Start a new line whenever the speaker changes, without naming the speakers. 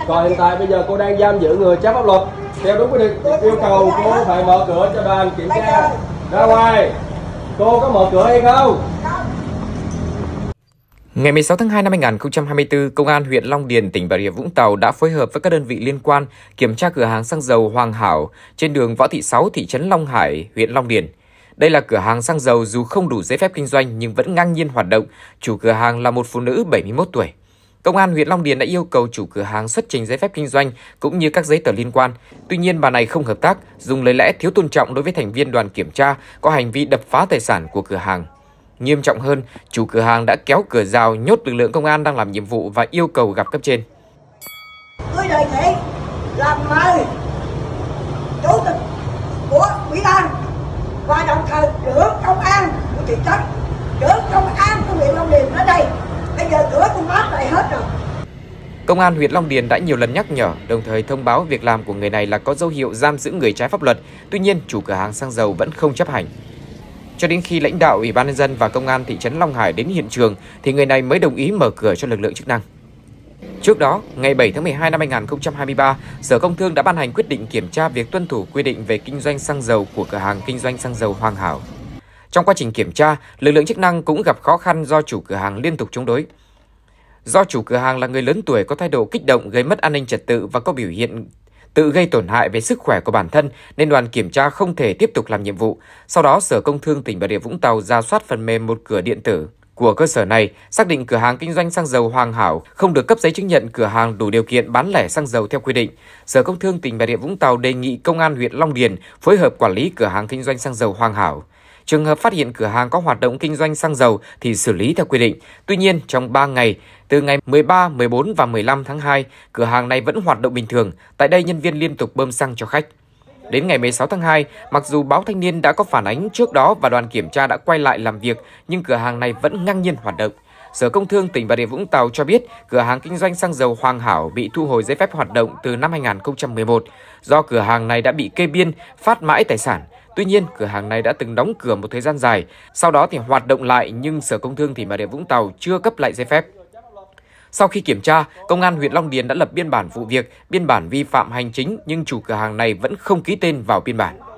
Còn hiện tại bây giờ cô đang giam giữ người trái pháp luật. Theo đúng quy định yêu cầu cô phải mở cửa cho đoàn kiểm tra ra ngoài. Cô có mở cửa hay không?
Ngày 16 tháng 2 năm 2024, Công an huyện Long Điền, tỉnh Bà Rịa Vũng Tàu đã phối hợp với các đơn vị liên quan kiểm tra cửa hàng xăng dầu Hoàng Hảo trên đường Võ Thị Sáu, thị trấn Long Hải, huyện Long Điền. Đây là cửa hàng xăng dầu dù không đủ giấy phép kinh doanh nhưng vẫn ngang nhiên hoạt động. Chủ cửa hàng là một phụ nữ 71 tuổi. Công an huyện Long Điền đã yêu cầu chủ cửa hàng xuất trình giấy phép kinh doanh cũng như các giấy tờ liên quan. Tuy nhiên, bà này không hợp tác, dùng lời lẽ thiếu tôn trọng đối với thành viên đoàn kiểm tra, có hành vi đập phá tài sản của cửa hàng. Nghiêm trọng hơn, chủ cửa hàng đã kéo cửa rào nhốt lực lượng công an đang làm nhiệm vụ và yêu cầu gặp cấp trên.
Tôi đề nghị làm mời chủ tịch của ủy ban và đồng thời trưởng công an của thị trấn, trưởng công an của huyện Long Điền đến đây. Bây giờ cửa cũng bắt lại hết rồi.
Công an huyện Long Điền đã nhiều lần nhắc nhở, đồng thời thông báo việc làm của người này là có dấu hiệu giam giữ người trái pháp luật. Tuy nhiên, chủ cửa hàng xăng dầu vẫn không chấp hành. Cho đến khi lãnh đạo Ủy ban nhân dân và Công an thị trấn Long Hải đến hiện trường thì người này mới đồng ý mở cửa cho lực lượng chức năng. Trước đó, ngày 7 tháng 12 năm 2023, Sở Công Thương đã ban hành quyết định kiểm tra việc tuân thủ quy định về kinh doanh xăng dầu của cửa hàng kinh doanh xăng dầu Hoàng Hảo. Trong quá trình kiểm tra, lực lượng chức năng cũng gặp khó khăn do chủ cửa hàng liên tục chống đối. Do chủ cửa hàng là người lớn tuổi có thái độ kích động gây mất an ninh trật tự và có biểu hiện tự gây tổn hại về sức khỏe của bản thân nên đoàn kiểm tra không thể tiếp tục làm nhiệm vụ. Sau đó, Sở Công Thương tỉnh Bà Rịa Vũng Tàu rà soát phần mềm một cửa điện tử của cơ sở này, xác định cửa hàng kinh doanh xăng dầu Hoàng Hảo không được cấp giấy chứng nhận cửa hàng đủ điều kiện bán lẻ xăng dầu theo quy định. Sở Công Thương tỉnh Bà Rịa Vũng Tàu đề nghị Công an huyện Long Điền phối hợp quản lý cửa hàng kinh doanh xăng dầu Hoàng Hảo. Trường hợp phát hiện cửa hàng có hoạt động kinh doanh xăng dầu thì xử lý theo quy định. Tuy nhiên, trong 3 ngày, từ ngày 13, 14 và 15 tháng 2, cửa hàng này vẫn hoạt động bình thường. Tại đây, nhân viên liên tục bơm xăng cho khách. Đến ngày 16 tháng 2, mặc dù báo Thanh niên đã có phản ánh trước đó và đoàn kiểm tra đã quay lại làm việc, nhưng cửa hàng này vẫn ngang nhiên hoạt động. Sở Công Thương tỉnh Bà Rịa Vũng Tàu cho biết cửa hàng kinh doanh xăng dầu Hoàng Hảo bị thu hồi giấy phép hoạt động từ năm 2011 do cửa hàng này đã bị kê biên, phát mãi tài sản. Tuy nhiên, cửa hàng này đã từng đóng cửa một thời gian dài, sau đó thì hoạt động lại nhưng Sở Công Thương tỉnh Bà Rịa Vũng Tàu chưa cấp lại giấy phép. Sau khi kiểm tra, Công an huyện Long Điền đã lập biên bản vụ việc, biên bản vi phạm hành chính nhưng chủ cửa hàng này vẫn không ký tên vào biên bản.